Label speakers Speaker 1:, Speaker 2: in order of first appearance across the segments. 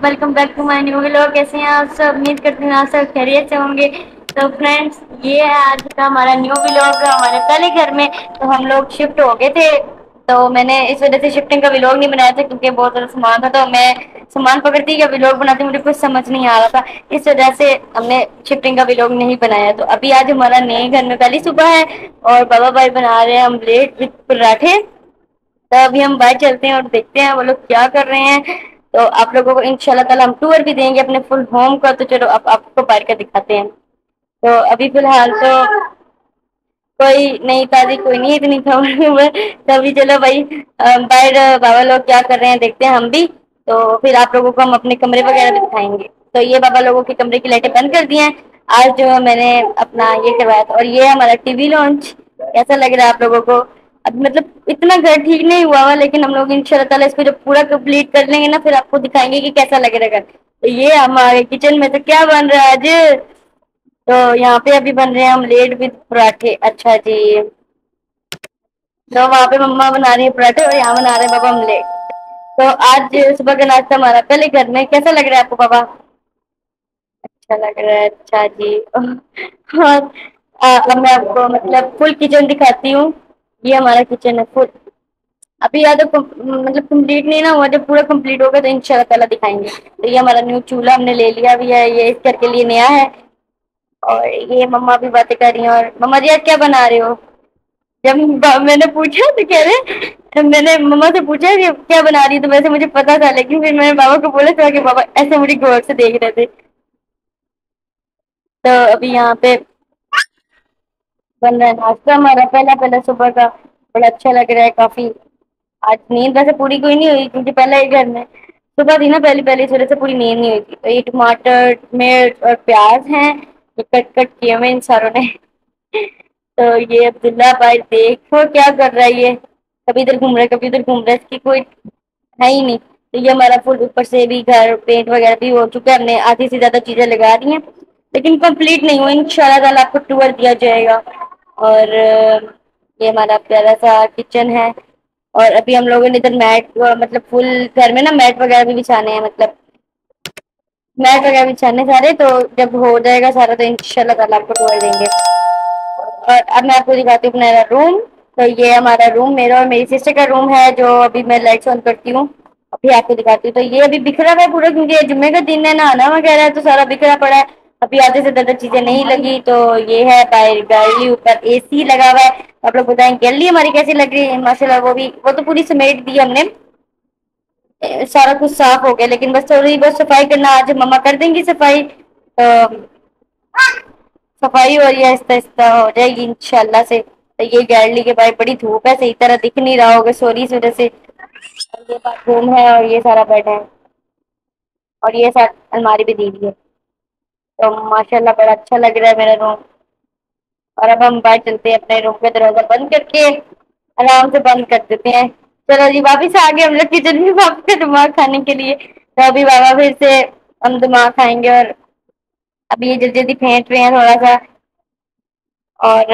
Speaker 1: Welcome back to my new vlog. कैसे हैं आप सब? उम्मीद करते हैं आप सब खैरियत से होंगे। तो फ्रेंड्स, ये है आज का हमारा न्यू व्लॉग हमारे पहले घर में। तो हम लोग शिफ्ट हो गए थे, तो मैंने इस वजह से शिफ्टिंग का व्लॉग नहीं बनाया था क्योंकि बहुत ज़्यादा सामान था। तो मैं सामान पकड़ती या व्लॉग बनाती, मुझे कुछ समझ नहीं आ रहा था, इस वजह से हमने शिफ्टिंग का व्लॉग नहीं बनाया। तो अभी आज हमारा नए घर में पहली सुबह है और बाबा भाई बना रहे हैं ऑमलेट विद पराठे। तो अभी हम बाहर चलते हैं और देखते हैं वो लोग क्या कर रहे हैं। तो आप लोगों को इंशाल्लाह ताला हम टूर भी देंगे अपने फुल होम का। तो चलो अब आपको बाहर का दिखाते हैं। तो अभी फिलहाल तो कोई नहीं, ताजी कोई नहीं, इतनी खबर में। तो अभी चलो भाई बाहर बाबा लोग क्या कर रहे हैं देखते हैं हम भी। तो फिर आप लोगों को हम अपने कमरे वगैरह भी दिखाएंगे। तो ये बाबा लोगों के कमरे की लाइटें बंद कर दी हैं। आज जो है मैंने अपना ये करवाया था। और ये हमारा टीवी लॉन्च। कैसा लग रहा है आप लोगों को? अब मतलब इतना घर ठीक नहीं हुआ हुआ, लेकिन हम लोग इंशाल्लाह ताला इसको जब पूरा कंप्लीट कर लेंगे ना, फिर आपको दिखाएंगे कि कैसा लग रहा है घर। तो ये हमारे किचन में तो क्या बन रहा है आज? तो यहाँ पे अभी बन रहे हैं ऑमलेट विद पराठे। अच्छा जी। तो वहाँ पे मम्मा बना रही है पराठे और यहाँ बना रहे हैं पापा ऑमलेट। तो आज सुबह का नाश्ता हमारा पहले घर में। कैसा लग रहा है आपको पापा? अच्छा लग रहा है, अच्छा जी। और अब मैं आपको मतलब फुल किचन दिखाती हूँ। ये हमारा किचन है फुल। अभी या तो मतलब कंप्लीट नहीं ना हुआ, जब पूरा कंप्लीट होगा तो इंशाल्लाह ताला दिखाएंगे। तो ये हमारा न्यू चूल्हा हमने ले लिया भी है, ये इस घर के लिए नया है। और ये मम्मा भी बातें कर रही हैं। और मम्मा जी आज क्या बना रहे हो? जब मैंने पूछा तो कह रहे, मैंने मम्मा से पूछा कि क्या बना रही है, तो वैसे मुझे पता था, लेकिन फिर मैंने बाबा को बोला था कि बाबा ऐसे मुझे गौर से देख रहे थे। तो अभी यहाँ पे बन रहा है नाश्ता हमारा पहला पहला सुबह का। बड़ा अच्छा लग रहा है काफी। आज नींद वैसे पूरी कोई नहीं हुई क्योंकि पहले ही घर में सुबह थी ना, पहली पहली इस वजह से पूरी नींद नहीं हुई थी। तो ये टमाटर मिर्च और प्याज हैं, ये कट कट किए हुए इन सारों ने। तो ये अब्दुल्ला भाई देखो क्या कर रहा है ये, कभी इधर घूम रहा है कभी उधर घूम रहा है, इसकी कोई है ही नहीं। तो ये हमारा फुल ऊपर से भी घर पेंट वगैरह भी हो चुका है, हमने आधी से ज्यादा चीजें लगा दी हैं, लेकिन कंप्लीट नहीं हुआ। इंशाल्लाह ताला आपको टूर दिया जाएगा। और ये हमारा प्यारा सा किचन है। और अभी हम लोगों ने इधर मैट मतलब फुल घर में ना मैट वगैरह भी बिछाने हैं, मतलब मैट वगैरह बिछाने सारे। तो जब हो जाएगा सारा तो इंशाल्लाह ताला आपको टूर देंगे। और अब मैं आपको दिखाती हूँ अपना रूम। तो ये हमारा रूम मेरा और मेरी सिस्टर का रूम है, जो अभी मैं लाइट्स ऑन करती हूँ। अभी आपको दिखाती हूँ। तो ये अभी बिखरा हुआ है पूरा, क्योंकि ये जुम्मे का दिन है, नहाना वगैरह है, तो सारा बिखरा पड़ा है। अभी आधे से ज्यादा चीजें नहीं लगी। तो ये है बाहर गैलरी, ऊपर एसी लगा हुआ है। आप लोग बताएं गैलरी हमारी कैसी लग रही है? माशाल्लाह वो तो पूरी समेट दी हमने, सारा कुछ साफ हो गया, लेकिन बस थोड़ी बहुत सफाई करना आज मम्मा कर देंगी सफाई। तो सफाई हो रही है, आहिस्ता आहिस्ता हो जाएगी इंशाल्लाह से। तो ये गैलरी के बाहर बड़ी धूप है, सही तरह दिख नहीं रहा होगा सॉरी इस वजह से। और ये बाथरूम है और ये सारा बेड है और ये सारी अलमारी भी दी हुई है। तो माशाल्लाह बड़ा अच्छा लग रहा है मेरा रूम। और अब हम बाहर चलते हैं, अपने रूम का दरवाजा बंद करके आराम से बंद कर देते हैं। चलो जी वापिस आ गए हम लोग किचन में वापस दिमाग खाने के लिए। तो अभी बाबा फिर से हम दिमाग खाएंगे। और अभी ये जल्दी जल्दी फेंट रहे हैं थोड़ा सा। और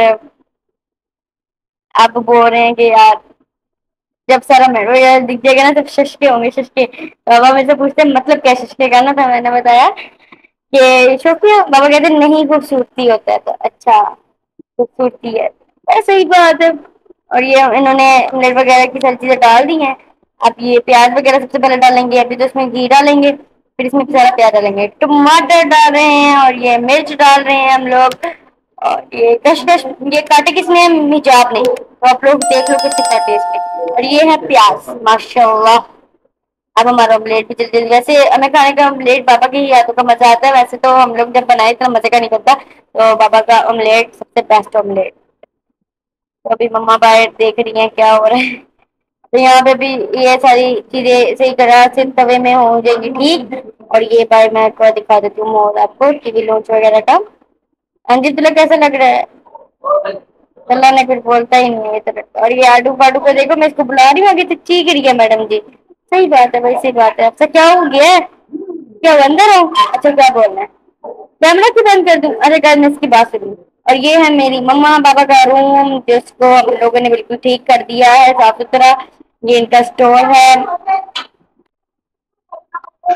Speaker 1: आप बोल रहे हैं कि यार जब सारा मेरे यार दिख जाएगा ना, सब शशके होंगे शशके। तो बाबा मेरे से पूछते हैं मतलब क्या शशके का ना, था मैंने बताया कि शोफिया, बाबा कहते हैं नहीं खूबसूरती होता है। तो अच्छा खूबसूरती है, ऐसे ही बात है। और ये इन्होंने मिर्च वगैरह की सारी चीजें डाल दी हैं। अब ये प्याज वगैरह सबसे पहले डालेंगे, अभी तो इसमें घी डालेंगे, फिर इसमें सारा प्याज डालेंगे, टमाटर डाल रहे हैं और ये मिर्च डाल रहे हैं हम लोग। और ये कशकश, ये काटे किसने हैं? मिजाब ने। तो आप लोग देख लो किसने काटे इसमें। और ये है प्याज माशाल्लाह। अब हमारा ऑमलेट भी जल्दी जल्दी, वैसे हमें खाने का ऑमलेट बाबा के ही हाथों का मजा आता है, वैसे तो हम लोग जब बनाए तो मजे का नहीं बनता। तो बाबा का ऑमलेट सबसे बेस्ट ऑमलेट। तो अभी मम्मा बाहर देख रही हैं क्या हो रहा है। तो यहाँ पे भी ये सारी चीजें सही तरह से तवे में हो जाएंगी ठीक। और ये बार मैं एक बार दिखा देती हूँ मोर आपको टीवी लॉन्च वगैरह का। हाँ जी तुला कैसा लग रहा है? अल्लाह ने फिर बोलता ही नहीं है इतना। और ये आडू पाडू को देखो, मैं इसको बुला रही हूँ आगे से चीख रही है मैडम जी। सही बात है भाई, सही बात है। आपसे क्या हो गया है? क्या हो अंदर हो? अच्छा क्या बोलना है? कैमरा क्यों बंद कर दूं? अरे गाइस मैं इसकी बात सुनी। और ये है मेरी मम्मा पापा का रूम, जिसको हम लोगों ने बिल्कुल ठीक कर दिया है, साफ सुथरा। ये इनका स्टोर है।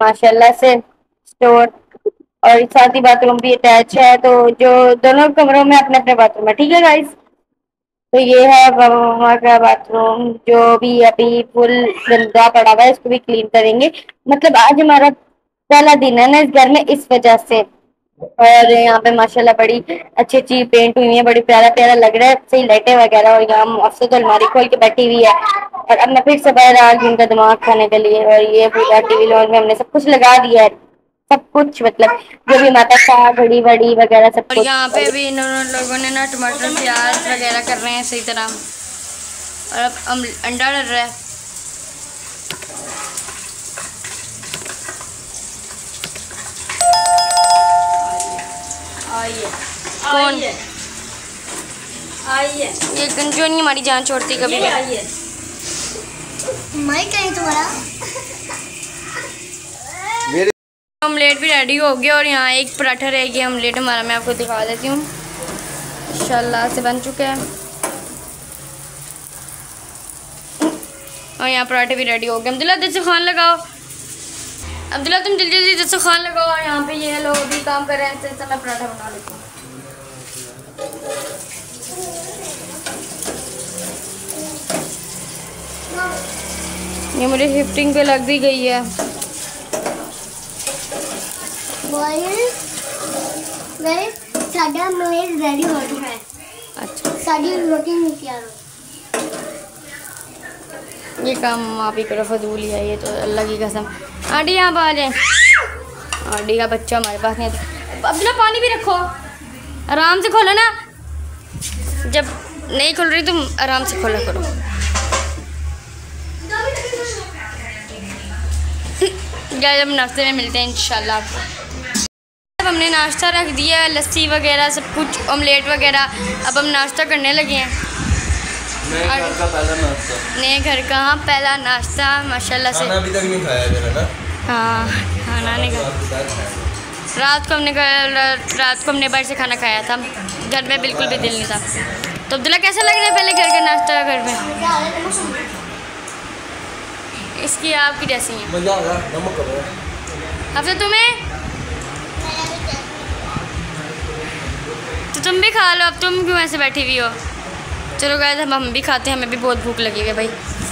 Speaker 1: माशाल्लाह से स्टोर, और साथ ही बाथरूम भी अटैच है, तो जो दोनों कमरों में अपने अपने बाथरूम है। ठीक है गाइस, तो ये है वहाँ का बाथरूम, जो भी अभी फुल गंदा पड़ा हुआ है, इसको भी क्लीन करेंगे। मतलब आज हमारा पहला दिन है ना इस घर में, इस वजह से। और यहाँ पे माशाल्लाह बड़ी अच्छी अच्छी पेंट हुई है, बड़ी प्यारा प्यारा लग रहा है, सही लाइटें वगैरह। और यहाँ अफसर तो अलमारी खोल के बैठी हुई है, और अब मैं फिर से बाहर आ गई उनका दिमाग खाने के लिए। और ये पूरा टीवी लॉन्च में हमने सब कुछ लगा दिया है, सब कुछ, मतलब जो भी हमारे पास था, घड़ी वड़ी वगैरह सब
Speaker 2: और
Speaker 1: कुछ।
Speaker 2: यहाँ पे भी इन लोगों ने ना टमाटर प्याज वगैरह कर रहे हैं सही तरह, और अब अंडा डल रहा है। कौन ये गंजो नहीं हमारी जान छोड़ती कभी भी।
Speaker 3: तुम्हारा
Speaker 2: ऑमलेट भी रेडी हो गया, और यहाँ एक पराठा रह गया ऑमलेट हमारा, मैं आपको दिखा देती हूँ। इंशाल्लाह से बन चुका है, और यहाँ पराठे भी रेडी हो गए। अब्दुल्ला दस्तरखान लगाओ, अब्दुल्ला तुम जल्दी जल्दी दस्तरखान लगाओ। और यहाँ पे ये लोग भी काम कर रहे हैं, तो मैं पराठा बना लेती हूँ। ये मुझे शिफ्टिंग पे लग भी गई है।
Speaker 3: साडा ऑमलेट रेडी हो चुका है।
Speaker 2: अच्छा,
Speaker 3: साडी रोटी नहीं तैयार।
Speaker 2: ये काम आप ही करो, फजूल ही है ये तो, अल्लाह की कसम। आंटी यहाँ आ जाए, आंटी का बच्चा हमारे पास नहीं है। अब्दुल्ला पानी भी रखो, आराम से खोलो ना, जब नहीं खुल रही तुम आराम से खोला करो। जब नाश्ते में मिलते हैं इंशाल्लाह आपको। अब हमने नाश्ता रख दिया है, लस्सी वगैरह सब कुछ, ऑमलेट वगैरह। अब हम नाश्ता करने लगे हैं। नए घर का हाँ पहला नाश्ता माशाल्लाह से।
Speaker 4: अभी तक नहीं खाया मेरा ना।
Speaker 2: हाँ खाना नहीं खाया, रात को हमने बाहर से खाना खाया था, घर में बिल्कुल भी दिल नहीं था। तो अब्दुल्ला कैसा लग रहा है पहले घर का नाश्ता घर में? इसकी आपकी जैसी है।
Speaker 4: मजा आ गया, नमक कम है।
Speaker 2: अब तो तुम्हें, तो तुम भी खा लो, अब तुम क्यों ऐसे बैठी हुई हो? चलो गाइस हम भी खाते हैं, हमें भी बहुत भूख लगी है भाई।